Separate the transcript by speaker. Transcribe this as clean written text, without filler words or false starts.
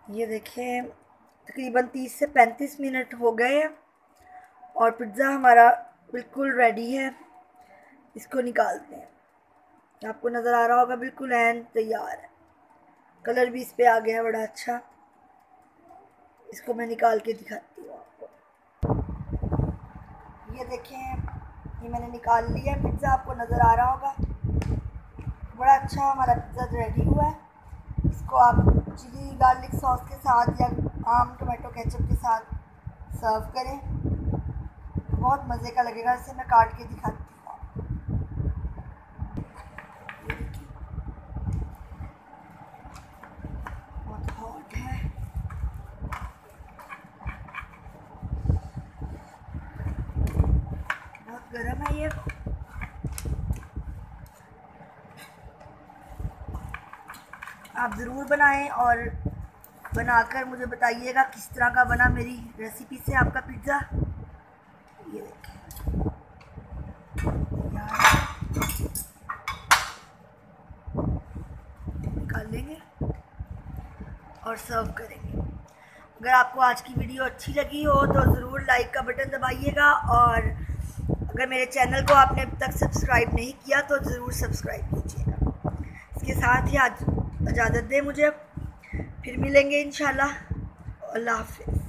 Speaker 1: ये देखें तकरीबन 30 से 35 मिनट हो गए हैं और पिज़्ज़ा हमारा बिल्कुल रेडी है। इसको निकालते हैं। आपको नज़र आ रहा होगा बिल्कुल ऐन तैयार है। कलर भी इस पे आ गया है बड़ा अच्छा। इसको मैं निकाल के दिखाती हूँ आपको। ये देखें, ये मैंने निकाल लिया पिज़्ज़ा, आपको नज़र आ रहा होगा। बड़ा अच्छा हमारा पिज़्ज़ा रेडी हुआ है। इसको आप चिली गार्लिक सॉस के साथ या आम टोमेटो केचप के साथ सर्व करें, बहुत मज़े का लगेगा। इसे मैं काट के दिखाती हूँ। ये देखिए बहुत हॉट है। बहुत गर्म है ये। आप ज़रूर बनाएं और बनाकर मुझे बताइएगा किस तरह का बना मेरी रेसिपी से आपका पिज़्ज़ा। ये देखिए निकाल लेंगे और सर्व करेंगे। अगर आपको आज की वीडियो अच्छी लगी हो तो ज़रूर लाइक का बटन दबाइएगा और अगर मेरे चैनल को आपने अब तक सब्सक्राइब नहीं किया तो ज़रूर सब्सक्राइब कीजिएगा। इसके साथ ही आज इजाज़त दें मुझे, फिर मिलेंगे इंशाल्लाह। अल्लाह हाफ़िज़।